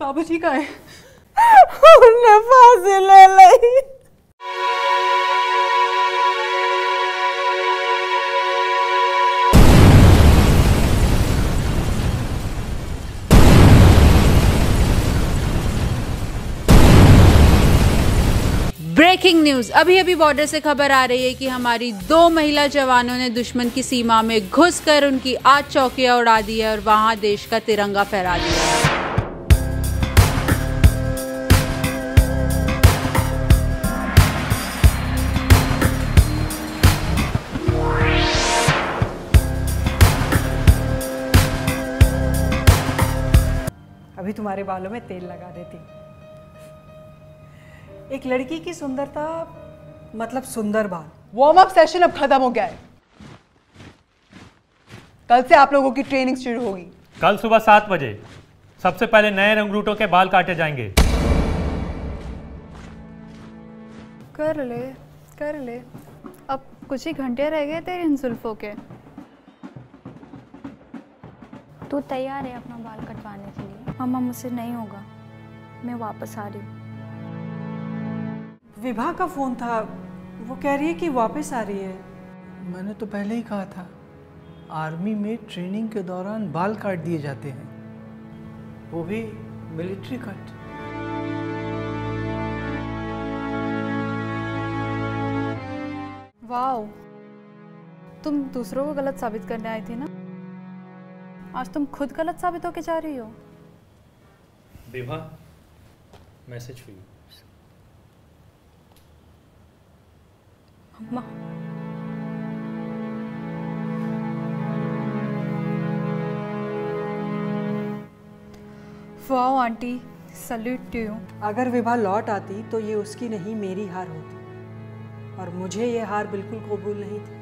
बाबूजी कहाँ हैं? उन्हें फांसी ले ली। ब्रेकिंग न्यूज, अभी बॉर्डर से खबर आ रही है कि हमारी 2 महिला जवानों ने दुश्मन की सीमा में घुसकर उनकी 8 चौकियां उड़ा दी है और वहां देश का तिरंगा फहरा दिया है। अभी तुम्हारे बालों में तेल लगा देती। एक लड़की की सुंदरता मतलब सुंदर बाल। वार्म अप सेशन अब खत्म हो गया है। कल से आप लोगों की ट्रेनिंग शुरू होगी। कल सुबह 7 बजे सबसे पहले नए रंगरूटों के बाल काटे जाएंगे। कर ले, अब कुछ ही घंटे रह गए तेरे इन जुल्फों के। तू तैयार है अपना बाल कटवाने के लिए? मम्मा मुझसे नहीं होगा, मैं वापस आ रही हूँ। विभा का फोन था, वो कह रही है कि वापस आ रही है। मैंने तो पहले ही कहा था, आर्मी में ट्रेनिंग के दौरान बाल काट दिए जाते हैं, वो भी मिलिट्री कट। वाओ, तुम दूसरों को गलत साबित करने आई थी ना, आज तुम खुद गलत साबित होके जा रही हो। Vibha, message for you. अम्मा, wow aunty, salute to you. अगर विभा लौट आती तो ये उसकी नहीं मेरी हार होती, और मुझे ये हार बिल्कुल कबूल नहीं थी।